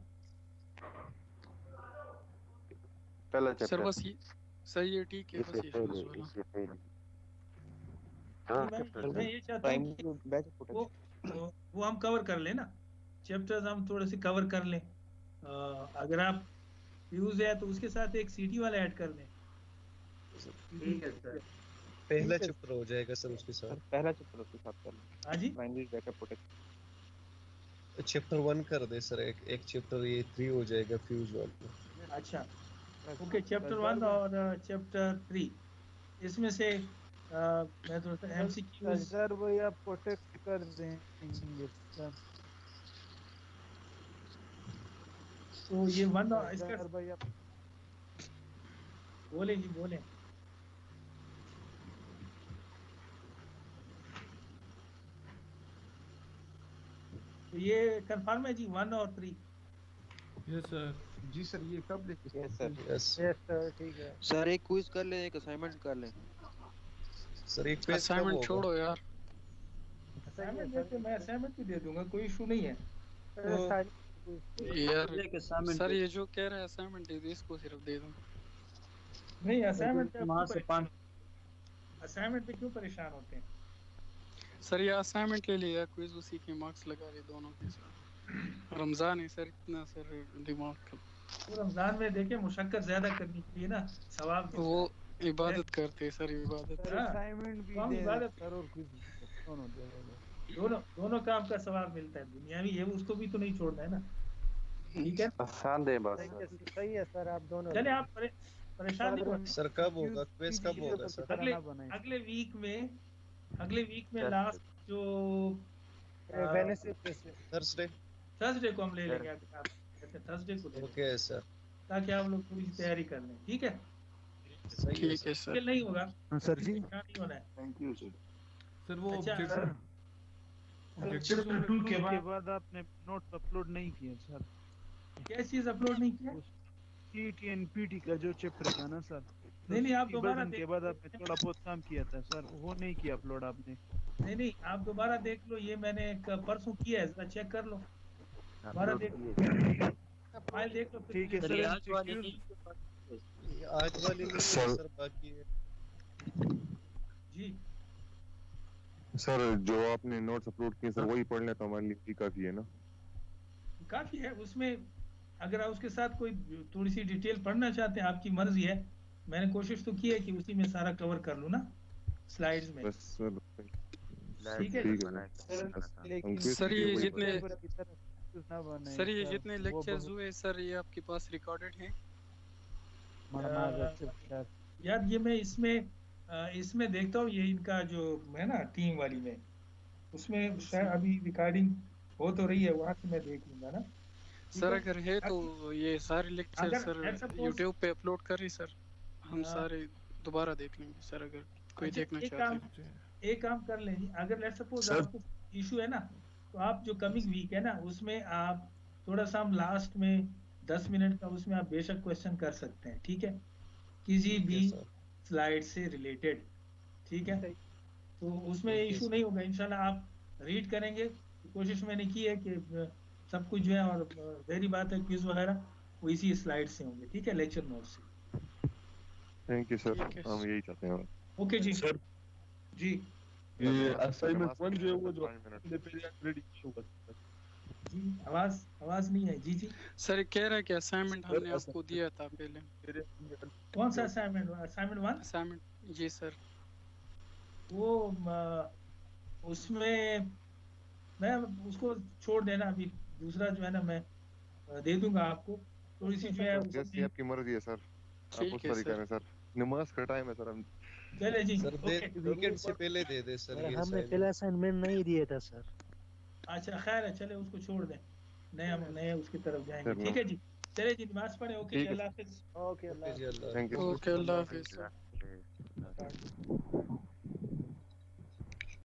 पहला चैप्टर सर बस ये सही है, ठीक है बस ये फ्यूज वाला। हाँ मैं, मैं ये चाहता हूँ कि वो वो हम कवर कर लें ना, चैप्टर्स हम थोड़े से कवर कर लें। आ, अगर आप फ्यूज है तो उसके साथ एक सीटी वाला ऐड कर लें। ठीक है सर। पहला चैप्टर हो जाएगा सर उसके साथ। पहला चैप्टर उसके साथ कर लो। हाँ जी primary backup protection chapter one कर दे सर, एक एक चैप्टर ये थ्री हो जाएगा फ्यूज वाला। अच्छा ओके, चैप्टर वन और चैप्टर थ्री, इसमें से मैं थोड़ा सा एमसीक्यूज सर वही आपको टेक्स्ट कर देंगे सर। तो ये वन इसका सर भाई आप बोले जी बोले। तो ये कंफर्म है जी वन और थ्री। Yes sir. जी सर ये कब लिखे? Yes sir. Yes yes sir ठीक है सर एक क्विज कर ले, एक असाइनमेंट कर ले। सर एक पेज कब असाइनमेंट होगा? छोड़ो यार। असाइनमेंट देते मैं असाइनमेंट भी दे दूंगा, कोई इशू नहीं है। तो यार सर ये जो कह रहा है असाइनमेंट दे दो, इसको सिर्फ दे दो। नहीं असाइनमेंट वहां से पांच असाइनमेंट पे क्यों परेशान होते हैं सर? ये असाइनमेंट ले लिया, क्विज उसी के मार्क्स लगा रहे दोनों के साथ। रमजान है सर, इतना सर दिमाग का। तो रमजान में देखे मुशक्कत ज्यादा करनी चाहिए ना, सवाब मिलता वो है। इबादत करते हैं सर, इबादत। हाँ, असाइनमेंट भी हम दे इबादत सर और कुछ दोनों दे देंगे। दोनों दोनों काम का सवाब मिलता है। दुनिया में ये उसको भी तो नहीं छोड़ना है ना, ठीक है। आसान दे बस। सही है सही है सर, आप दोनों चले आप परे, परेशान नहीं होना। सर कब होगा क्विज, कब होगा सर? अगले अगले वीक में अगले वीक में लास्ट जो वेडनेसडे से थर्सडे थर्सडे को हम ले लेंगे। अगर आप कहते हैं थर्सडे को ले लेंगे, ओके सर। ताकि आप लोग थोड़ी सी तैयारी कर लें, ठीक है। सही है ठीक है सर। सर। मुश्किल नहीं होगा सर जी। परेशान नहीं होना है। Thank you sir. सर वो अच्छा, ऑब्जेक्टिव चैप्टर टू के बाद आपने नोट्स अपलोड नहीं किए सर। क्या चीज अपलोड नहीं किया? टीटी एंड पीटी का जो चैप्टर था ना सर, नहीं नहीं आप दोबारा के बाद आपने थोड़ा बहुत काम किया था सर, वो नहीं किया अपलोड आपने। नहीं नहीं आप दोबारा देख लो, ये मैंने एक परसों किया है, जरा चेक कर लो, दोबारा देख लो, फाइल देख लो। ठीक है सर। आज वाली में सर बाकी है जी सर। जो आपने नोट्स अपलोड किए सर वही पढ़ लें तो हमारे लिए काफी है ना? काफी है। उसमें अगर आप उसके साथ कोई थोड़ी सी डिटेल पढ़ना चाहते हैं, आपकी मर्जी है। मैंने कोशिश तो की है कि उसी में सारा कवर कर लूं ना स्लाइड्स में। बस सर ठीक है सर। ये जितने सर ये जितने लेक्चर्स हुए सर, ये आपके पास रिकॉर्डेड हैं? यार ये मैं इसमें इसमें देखता हूँ, ये इनका जो है ना टीम वाली में, उसमें शायद अभी रिकॉर्डिंग हो तो रही है, वहां से मैं देख लूंगा ना सर। अगर है तो ये सारे लेक्चर सर यूट्यूब पे अपलोड करें सर, हम सारे दोबारा देख लेंगे सर, अगर कोई देखना चाहते हैं। एक काम कर लेंगे, अगर लेट्स सपोज आपको इशू है ना, तो आप जो कमिंग वीक है ना उसमें आप थोड़ा सा हम लास्ट में दस मिनट का उसमें आप बेशक क्वेश्चन कर सकते हैं, ठीक है, किसी भी स्लाइड से रिलेटेड, ठीक है। तो उसमें इशू नहीं होगा इंशाल्लाह। आप रीड करेंगे, कोशिश मैंने की है कि सब कुछ जो है, और वही बात है क्विज वगैरह वो इसी स्लाइड से होंगे, ठीक है, लेक्चर नोट से। थैंक यू सर, हम यही चाहते हैं। ओके जी सर जी। ये असाइनमेंट वन जो है वो जो रेडी होगा जी। आवाज आवाज नहीं है जी जी सर। कह रहा है कि असाइनमेंट हमने आपको दिया था पहले। कौन सा असाइनमेंट? असाइनमेंट वन असाइनमेंट जी सर। वो उसमें मैं उसको छोड़ देना, अभी दूसरा जो है ना मैं दे दूंगा आपको, थोड़ी सी जो है जैसी आपकी मर्जी है सर, आप उस तरीके में सर। नमाज का टाइम है सर, हम चले जी सर दे वीकेंड से पहले दे दे सर। ये हमने पहला असाइनमेंट नहीं दिया था सर। अच्छा खैर है, चले उसको छोड़ दें, नए हम नए उसकी तरफ जाएंगे, ठीक है जी। चले जी नमाज पढ़े। ओके अल्लाह हाफिज। Okay Allah thank you. Okay Allah Hafiz.